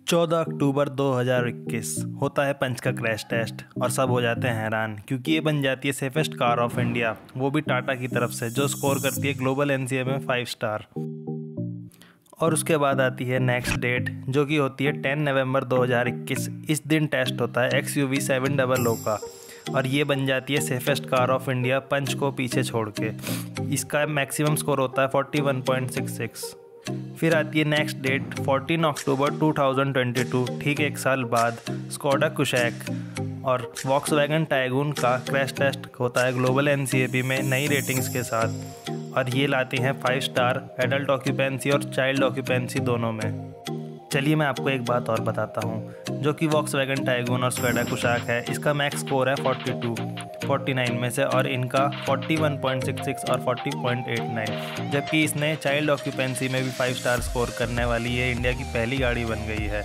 14 अक्टूबर 2021 होता है पंच का क्रैश टेस्ट और सब हो जाते हैं हैरान क्योंकि ये बन जाती है सेफेस्ट कार ऑफ इंडिया, वो भी टाटा की तरफ से, जो स्कोर करती है ग्लोबल एनसीए में 5 स्टार। और उसके बाद आती है नेक्स्ट डेट जो कि होती है 10 नवंबर 2021। इस दिन टेस्ट होता है XUV 700 का और ये बन जाती है safest car of India Punch को पीछे छोड़ के। इसका मैक्सिमम स्कोर होता है 41.66। फिर आती है नेक्स्ट डेट 14 अक्टूबर 2022, ठीक एक साल बाद स्कोडा कुशैक और वॉक्सवैगन टाइगून का क्रैश टेस्ट होता है ग्लोबल एनसीएपी में नई रेटिंग्स के साथ और ये लाती हैं 5 स्टार एडल्ट ऑक्यूपेंसी और चाइल्ड ऑक्यूपेंसी दोनों में। चलिए मैं आपको एक बात और बताता हूँ, जो कि वॉक्सवैगन टाइगून और स्कोडा कुशैक है, इसका मैक्स स्कोर है 49 में से और इनका 41.66 और 40.89, जबकि इसने चाइल्ड ऑक्यूपेंसी में भी 5 स्टार स्कोर करने वाली ये इंडिया की पहली गाड़ी बन गई है।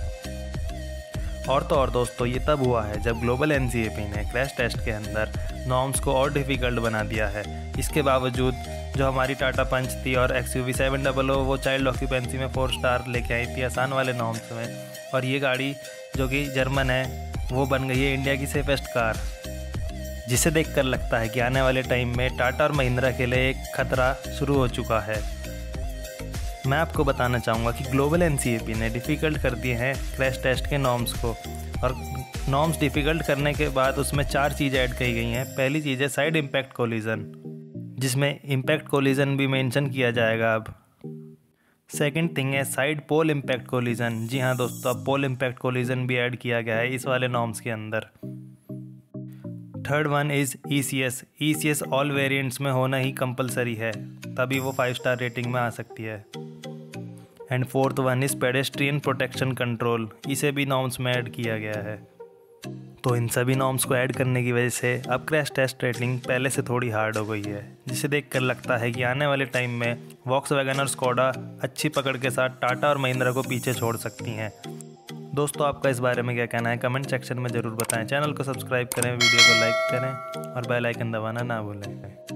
और तो और दोस्तों, ये तब हुआ है जब ग्लोबल एनसीएपी ने क्रैश टेस्ट के अंदर नॉर्म्स को और डिफ़िकल्ट बना दिया है। इसके बावजूद जो हमारी टाटा पंच थी और XUV 700 वो चाइल्ड ऑक्यूपेंसी में 4 स्टार लेके आई थी आसान वाले नॉर्म्स में, और ये गाड़ी जो कि जर्मन है वो बन गई है इंडिया की सेफेस्ट कार, जिसे देखकर लगता है कि आने वाले टाइम में टाटा और महिंद्रा के लिए एक खतरा शुरू हो चुका है। मैं आपको बताना चाहूँगा कि ग्लोबल एनसीएपी ने डिफ़िकल्ट कर दिए हैं क्रैश टेस्ट के नॉर्म्स को, और नॉर्म्स डिफ़िकल्ट करने के बाद उसमें 4 चीज़ ऐड की गई हैं। पहली चीज़ है साइड इम्पैक्ट कोलिजन, जिसमें इम्पैक्ट कोलिजन भी मेंशन किया जाएगा अब। सेकंड थिंग है साइड पोल इम्पैक्ट कोलिजन। जी हाँ दोस्तों, अब पोल इम्पैक्ट कोलिजन भी ऐड किया गया है इस वाले नॉर्म्स के अंदर। Third one is ECS all variants में होना ही कंपलसरी है, तभी वो 5 स्टार रेटिंग में आ सकती है। And fourth one is pedestrian protection control, इसे भी नॉर्म्स में ऐड किया गया है। तो इन सभी नॉर्म्स को ऐड करने की वजह से अब क्रैश टेस्ट रेटिंग पहले से थोड़ी हार्ड हो गई है, जिसे देखकर लगता है कि आने वाले टाइम में वॉक्सवैगन और स्कोडा अच्छी पकड़ के साथ टाटा और महिंद्रा को पीछे छोड़ सकती हैं। दोस्तों, आपका इस बारे में क्या कहना है कमेंट सेक्शन में ज़रूर बताएं। चैनल को सब्सक्राइब करें, वीडियो को लाइक करें और बेल आइकन दबाना ना भूलें।